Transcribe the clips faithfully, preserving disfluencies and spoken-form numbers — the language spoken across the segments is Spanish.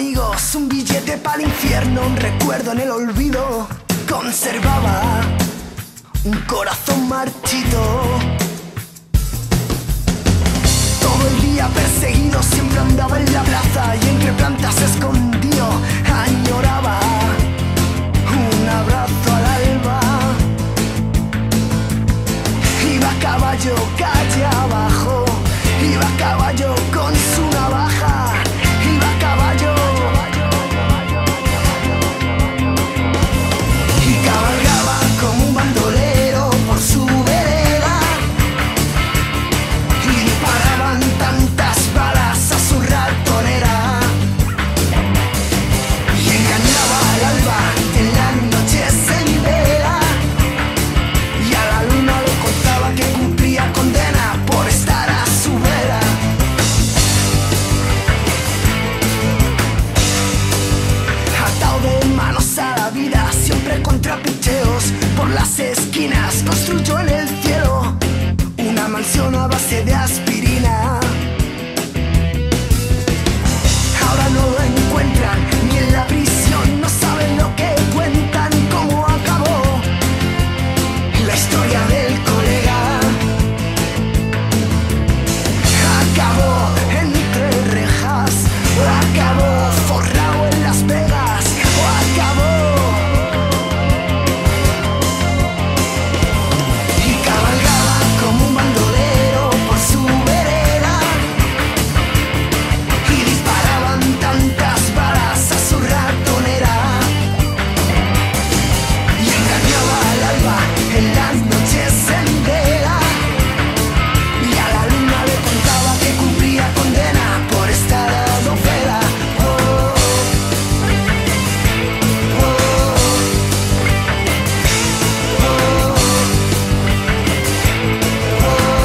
amigos, un billete para el infierno, un recuerdo en el olvido. Conservaba un corazón marchito. Todo el día perseguido, siempre andaba en la plaza y entre plantas escondido añoraba un abrazo al alba. Iba a caballo calle abajo, iba a caballo con su navaja, iba a caballo y cabalgaba como un bandolero por su vereda y disparaban tantas balas a su ratonera y engañaba al alba en las noches en vela y a la luna le contaba que cumplía condena por estar a su vera. Atado de manos a la vida, siempre contra picheos por las esquinas, construyó en el cielo una mansión a base de aspirina. Ahora no lo encuentran ni en la prisión, no saben lo que cuentan, cómo acabó la historia del colega. Acabó entre rejas, o acabó forrado en Las Vegas, o acabó y cabalgaba como un bandolero por su vereda y disparaban tantas balas a su ratonera y engañaba al alba en las noches en vela y a la luna le contaba que cumplía condena por estar a dofera. Oh, oh, oh,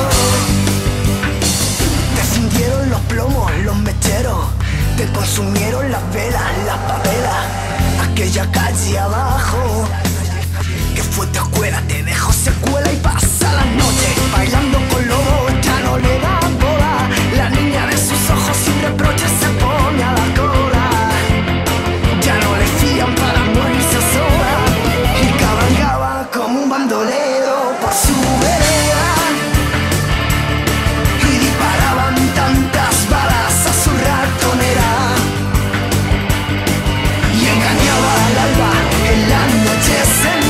oh. Te fundieron los plomos, los mecheros, te consumieron las velas, las papelas, aquella calle abajo que fue tu escuela, te dejó secuela y pasa las noches bailando con lobos, ya no le da bola. La niña de sus ojos sin reproches se pone a la cola, ya no le fían para morirse sola y cabalgaba como un bandolero por su vereda y disparaban tantas balas a su ratonera y engañaba al alba en las noches en